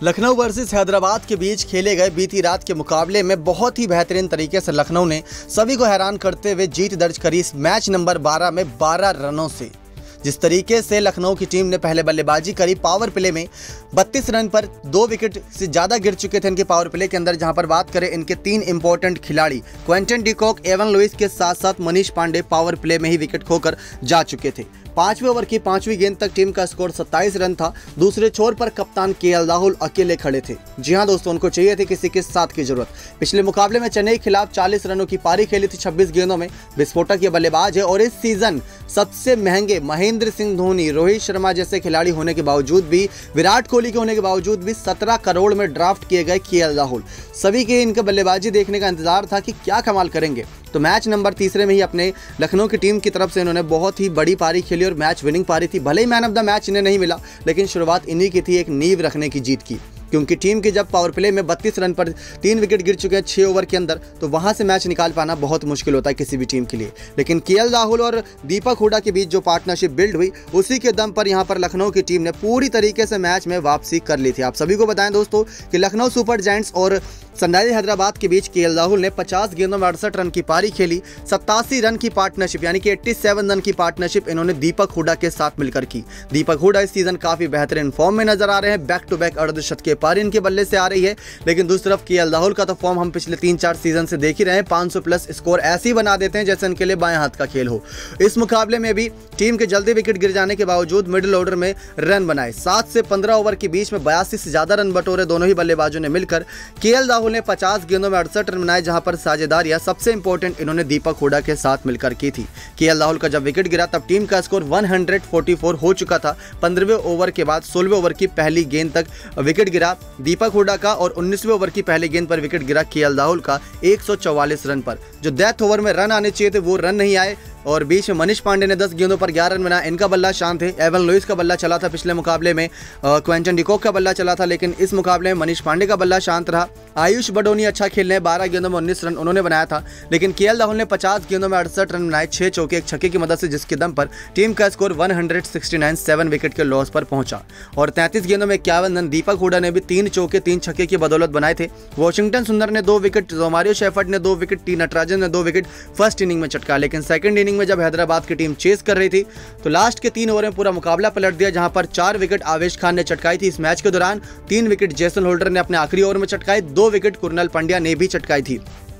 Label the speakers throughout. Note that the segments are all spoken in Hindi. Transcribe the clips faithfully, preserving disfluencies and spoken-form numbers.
Speaker 1: लखनऊ वर्सेस हैदराबाद के बीच खेले गए बीती रात के मुकाबले में बहुत ही बेहतरीन तरीके से लखनऊ ने सभी को हैरान करते हुए जीत दर्ज करी इस मैच नंबर बारह में बारह रनों से। जिस तरीके से लखनऊ की टीम ने पहले बल्लेबाजी करी, पावर प्ले में बत्तीस रन पर दो विकेट से ज़्यादा गिर चुके थे इनके पावर प्ले के अंदर। जहां पर बात करें इनके तीन इंपॉर्टेंट खिलाड़ी Quinton de Kock, Evin Lewis के साथ साथ मनीष पांडे पावर प्ले में ही विकेट खोकर जा चुके थे। पांचवें ओवर की पांचवी गेंद तक टीम का स्कोर सत्ताईस रन था। दूसरे छोर पर कप्तान केएल राहुल अकेले खड़े थे। जी हां दोस्तों, उनको चाहिए थी किसी के साथ की जरूरत। पिछले मुकाबले में चेन्नई के खिलाफ चालीस रनों की पारी खेली थी छब्बीस गेंदों में। विस्फोटक ये बल्लेबाज है और इस सीजन सबसे महंगे महेंद्र सिंह धोनी, रोहित शर्मा जैसे खिलाड़ी होने के बावजूद भी, विराट कोहली के होने के बावजूद भी सत्रह करोड़ में ड्राफ्ट किए गए केएल राहुल, सभी के इनका बल्लेबाजी देखने का इंतजार था कि क्या कमाल करेंगे। तो मैच नंबर तीसरे में ही अपने लखनऊ की टीम की तरफ से इन्होंने बहुत ही बड़ी पारी खेली और मैच विनिंग पारी थी। भले ही मैन ऑफ द मैच इन्हें नहीं मिला, लेकिन शुरुआत इन्हीं की थी एक नींव रखने की जीत की, क्योंकि टीम के जब पावर प्ले में बत्तीस रन पर तीन विकेट गिर चुके हैं छह ओवर के अंदर, तो वहां से मैच निकाल पाना बहुत मुश्किल होता है किसी भी टीम के लिए। लेकिन केएल राहुल और दीपक हुडा के बीच जो पार्टनरशिप बिल्ड हुई, उसी के दम पर यहां पर लखनऊ की टीम ने पूरी तरीके से मैच में वापसी कर ली थी। आप सभी को बताएं दोस्तों कि लखनऊ सुपर जायंट्स और सनराइजर्स हैदराबाद के बीच केएल राहुल ने पचास गेंदों में अड़सठ रन की पारी खेली। सत्तासी रन की पार्टनरशिप यानी कि सत्तासी रन की पार्टनरशिप इन्होंने दीपक हुडा के साथ मिलकर की। दीपक हुडा इस सीजन काफी बेहतरीन फॉर्म में नजर आ रहे हैं। बैक टू बैक अर्धशतकीय पारी इनके बल्ले से आ रही है। लेकिन दूसरी तरफ केएल राहुल का तो फॉर्म हम पिछले तीन चार सीजन से देख ही रहे हैं। पाँच सौ प्लस स्कोर ऐसे ही बना देते हैं जैसे इनके लिए बाएं हाथ का खेल हो। इस मुकाबले में भी टीम के जल्दी विकेट गिर जाने के बावजूद मिडिल ऑर्डर में रन बनाए। सात से पंद्रह ओवर के बीच में बयासी से ज्यादा रन बटोरे दोनों ही बल्लेबाजों ने मिलकर। केएल राहुल ने पचास गेंदों में अड़सठ रन बनाए, जहां पर साझेदारियां सबसे इंपॉर्टेंट इन्होंने दीपक हुडा के साथ मिलकर की थी। केएल राहुल का जब विकेट गिरा तब टीम का स्कोर एक सौ चौवालीस हो चुका था। पंद्रहवें ओवर के बाद सोलहवें ओवर की पहली गेंद तक विकेट गिरा दीपक हुडा का और उन्नीसवें ओवर की पहली गेंद पर विकेट गिरा केएल राहुल का एक सौ चौवालीस रन पर। जो डेथ ओवर में रन आने चाहिए थे वो रन नहीं आए और बीच में मनीष पांडे ने दस गेंदों पर ग्यारह रन बनाए। इनका बल्ला शांत है। एवन लुइस का बल्ला चला था पिछले मुकाबले में, क्विंटन डी कॉक का बल्ला चला था, लेकिन इस मुकाबले में मनीष पांडे का बल्ला शांत रहा। आयुष बडोनी अच्छा खेलने, बारह गेंदों में उन्नीस रन उन्होंने बनाया था। लेकिन केएल राहुल ने पचास गेंदों में अड़सठ रन बनाए, छह चौके एक छक्के की मदद से, जिसके दम पर टीम का स्कोर एक सौ उनहत्तर सेवन विकेट के लॉस पर पहुंचा। और तैंतीस गेंदों में इक्यावन रन दीपक हुडा ने भी तीन चौके तीन छक्के की बदौलत बनाए थे। वॉशिंगटन सुंदर ने दो विकेट, रोमारियो शेफर्ड ने दो विकेट, टी नटराजन ने दो विकेट फर्स्ट इनिंग में चटका। लेकिन सेकंड इनिंग में जब हैदराबाद टीम चेस कर रही थी तो लास्ट के तीन ओवर में पूरा मुकाबला पलट दिया, जहां पर चार विकेट आवेश खान ने चटकाई थी। इस मैच के दौरान तीन विकेट जेसन होल्डर ने अपने आखिरी ओवर में चटकाई, दो विकेट कुरनल पंड्या ने भी चटकाई थी।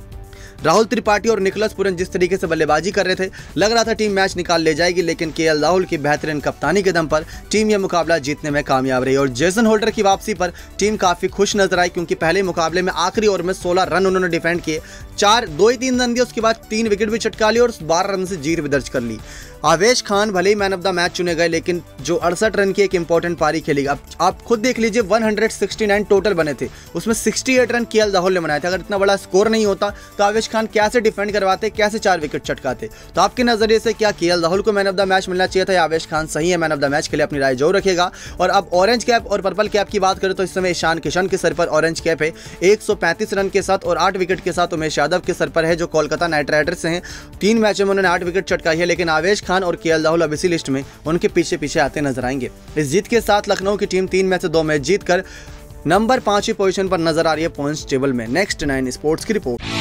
Speaker 1: राहुल त्रिपाठी और निकोलस पुरन जिस तरीके से बल्लेबाजी कर रहे थे, लग रहा था टीम मैच निकाल ले जाएगी, लेकिन केएल राहुल की बेहतरीन कप्तानी के दम पर टीम यह मुकाबला जीतने में कामयाब रही। और जेसन होल्डर की वापसी पर टीम काफी खुश नजर आई, क्योंकि पहले मुकाबले में आखिरी ओवर में सोलह रन उन्होंने डिफेंड किए, चार दो ही तीन रन दिए, उसके बाद तीन विकेट भी चटका ली और बारह रन से जीत भी दर्ज कर ली। आवेश खान भले ही मैन ऑफ द मैच चुने गए, लेकिन जो अड़सठ रन की एक इंपॉर्टेंट पारी खेली, अब आप खुद देख लीजिए एक सौ उनहत्तर टोटल बने थे, उसमें अड़सठ रन केएल राहुल ने बनाए थे। अगर इतना बड़ा स्कोर नहीं होता तो आवेश खान कैसे डिफेंड करवाते, कैसे चार विकेट चटकाते? तो आपके नजरिए से क्या केएल राहुल को मैन ऑफ द मैच मिलना चाहिए था या आवेश खान सही है मैन ऑफ द मैच के लिए? अपनी राय जरूर रखेगा। और अब ऑरेंज कैप और पर्पल कैप की बात करें तो इस समय ईशान किशन के सर पर ऑरेंज कैप है एक सौ पैंतीस रन के साथ, और आठ विकेट के साथ उमेश यादव के सर पर है जो कोलकाता नाइट राइडर्स से हैं। तीन मैचों में उन्होंने आठ विकेट चटकाई है, लेकिन आवेश खान और केएल राहुल इसी लिस्ट में उनके पीछे पीछे आते नजर आएंगे। इस जीत के साथ लखनऊ की टीम तीन में से दो मैच जीतकर नंबर पांचवी पोजीशन पर नजर आ रही है पॉइंट्स टेबल में। नेक्स्ट नाइन स्पोर्ट्स की रिपोर्ट।